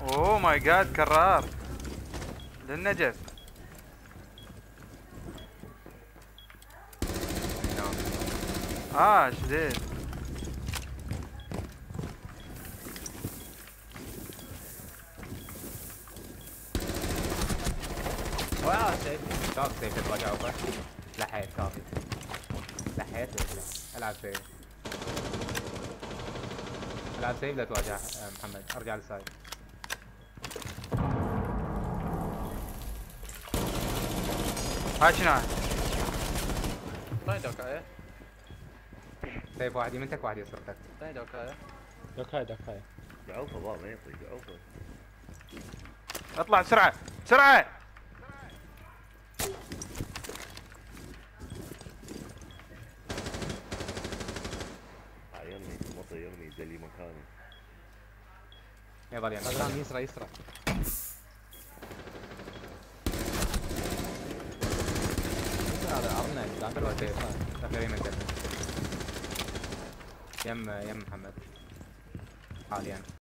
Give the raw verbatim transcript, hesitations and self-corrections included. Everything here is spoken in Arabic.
اوه ماي جاد كرار للنجف. اه شديد. Well, safe. Talk safe تبغى جاوبك. لحيت كافي. لحيت لا. العب سيف. العب سيف لا تواجه آه، محمد. ارجع للسايد. هاي شنو؟ ثاني دوكاية. سيف واحد يمنتك واحد يسرتك. ثاني دوكاية. دكاي دكاي. بعوفه بابا ما يطي بعوفه. اطلع بسرعة بسرعة. يرمي مطي يرمي دلي مكاني. يضل يمين. غزلان يسرى يسرى. هذا عرضنا داخل سيف. داخل يمنتك. يم يم محمد. حاليا.